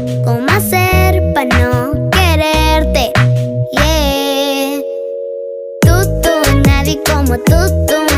¿Cómo hacer para no quererte? Yeah. Tú, nadie como tú.